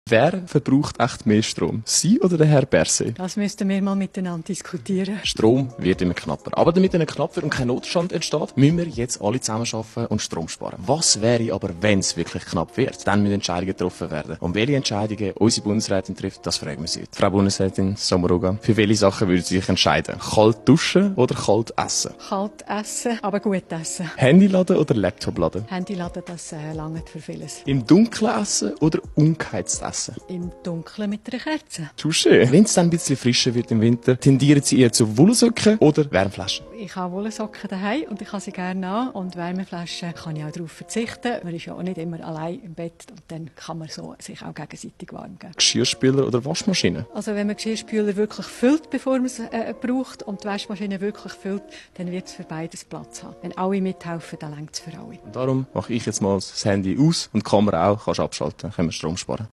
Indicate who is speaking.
Speaker 1: Wer verbraucht echt mehr Strom? Sie oder der Herr Berset?
Speaker 2: Das müssten wir mal miteinander diskutieren.
Speaker 1: Strom wird immer knapper. Aber damit er nicht knapp wird und kein Notstand entsteht, müssen wir jetzt alle zusammenarbeiten und Strom sparen. Was wäre aber, wenn es wirklich knapp wird? Dann müssen Entscheidungen getroffen werden. Und welche Entscheidungen unsere Bundesrätin trifft, das fragen wir sie heute. Frau Bundesrätin Sommaruga, für welche Sachen würden Sie sich entscheiden? Kalt duschen oder kalt essen?
Speaker 2: Kalt essen, aber gut essen.
Speaker 1: Handy laden oder Laptop laden?
Speaker 2: Handy laden, das langt für vieles.
Speaker 1: Im Dunkeln essen oder ungeheizt essen?
Speaker 2: Im Dunkeln mit einer Kerze.
Speaker 1: Touché. Wenn es dann ein bisschen frischer wird im Winter, tendieren Sie eher zu Wollsocken oder Wärmflaschen?
Speaker 2: Ich habe Wollsocken daheim und ich habe sie gerne an. Und Wärmeflaschen kann ich auch darauf verzichten. Man ist ja auch nicht immer allein im Bett und dann kann man so sich auch gegenseitig warm geben.
Speaker 1: Geschirrspüler oder Waschmaschine?
Speaker 2: Also wenn man Geschirrspüler wirklich füllt, bevor man es braucht und die Waschmaschine wirklich füllt, dann wird es für beides Platz haben. Wenn alle mithelfen, dann reicht es für alle.
Speaker 1: Und darum mache ich jetzt mal das Handy aus und die Kamera auch. Kannst abschalten, können wir Strom sparen.